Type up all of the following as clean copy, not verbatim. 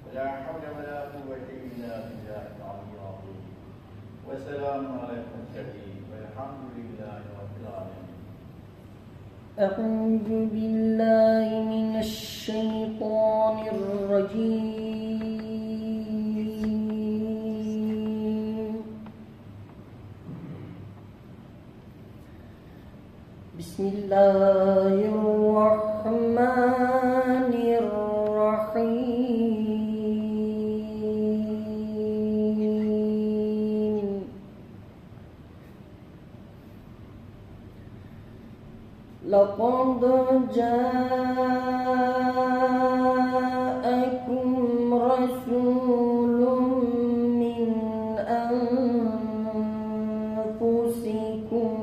ولا حول ولا قوة إلا بالله العلي العظيم. والسلام على المرسلين والحمد لله رب العالمين. أعوذ بالله من الشيطان الرجيم. بسم الله الرحمن الرحيم. لقد جاءكم رسول من أنفسكم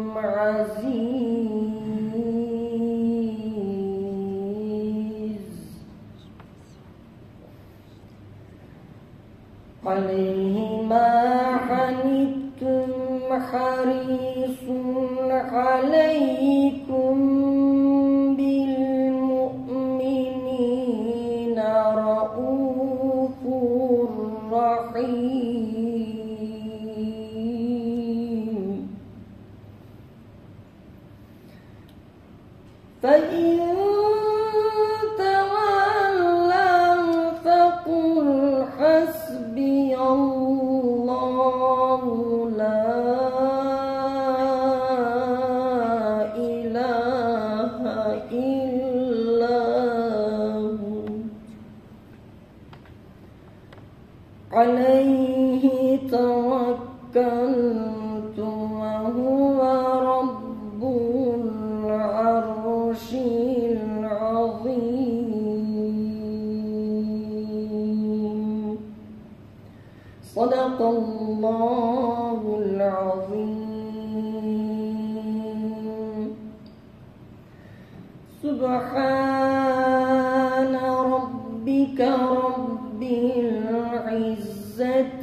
عزيز عليه ما عنتم حريص عليكم بالمؤمنين رؤوف رحيم. فإن تولوا فقل حسبي الله لا إله إلا هو عليه توكلت وهو رب العرش العظيم. صدق الله العظيم. سبحان ربك رب العزة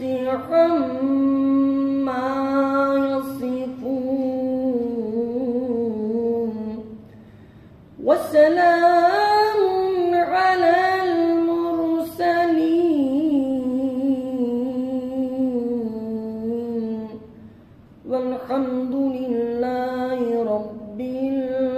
عما يصفون وسلام على المرسلين والحمد لله رب العالمين.